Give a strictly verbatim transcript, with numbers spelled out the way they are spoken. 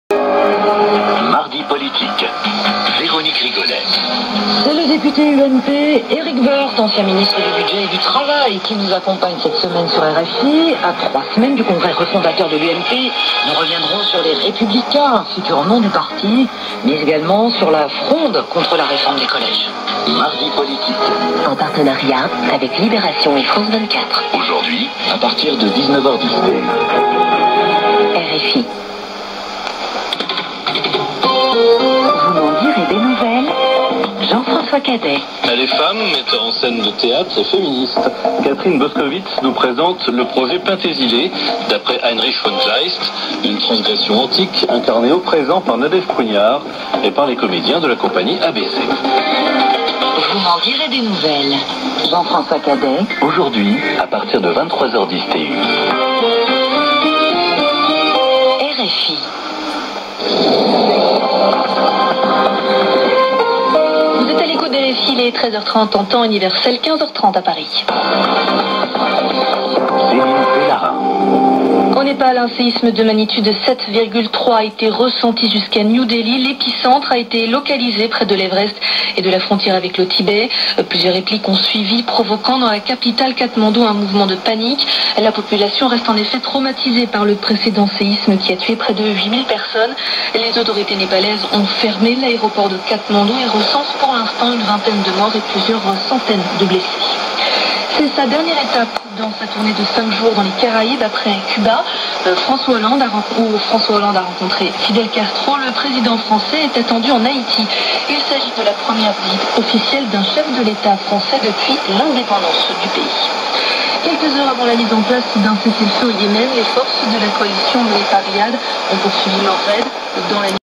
Mardi politique. Véronique Rigolet. C'est le député U M P Éric Woerth, ancien ministre du Budget et du Travail, qui nous accompagne cette semaine sur R F I. À trois semaines du congrès refondateur de l'U M P, nous reviendrons sur les Républicains, futur nom du parti, mais également sur la fronde contre la réforme des collèges. Mardi politique. En partenariat avec Libération et France vingt-quatre. Aujourd'hui, à partir de dix-neuf heures dix. R F I. Vous m'en direz des nouvelles? Jean-François Cadet. Elle est femme, metteur en scène de théâtre et féministe. Catherine Boscovitz nous présente le projet Pentésilée, d'après Heinrich von Kleist, une transgression antique incarnée au présent par Nadège Prugnard et par les comédiens de la compagnie A B C. Vous m'en direz des nouvelles? Jean-François Cadet. Aujourd'hui, à partir de vingt-trois heures dix T U. R F I. Vous êtes à l'écoute des R F I, il est treize heures trente en temps universel, quinze heures trente à Paris. Au Népal, un séisme de magnitude sept virgule trois a été ressenti jusqu'à New Delhi. L'épicentre a été localisé près de l'Everest et de la frontière avec le Tibet. Plusieurs répliques ont suivi, provoquant dans la capitale Katmandou un mouvement de panique. La population reste en effet traumatisée par le précédent séisme qui a tué près de huit mille personnes. Les autorités népalaises ont fermé l'aéroport de Katmandou et recensent pour l'instant une vingtaine de morts et plusieurs centaines de blessés. C'est sa dernière étape dans sa tournée de cinq jours dans les Caraïbes après Cuba. Euh, François Hollande a, où François Hollande a rencontré Fidel Castro. Le président français est attendu en Haïti. Il s'agit de la première visite officielle d'un chef de l'État français depuis l'indépendance du pays. Quelques heures avant la mise en place d'un cessez-le-feu au Yémen, les forces de la coalition militaire ont poursuivi leur raid dans la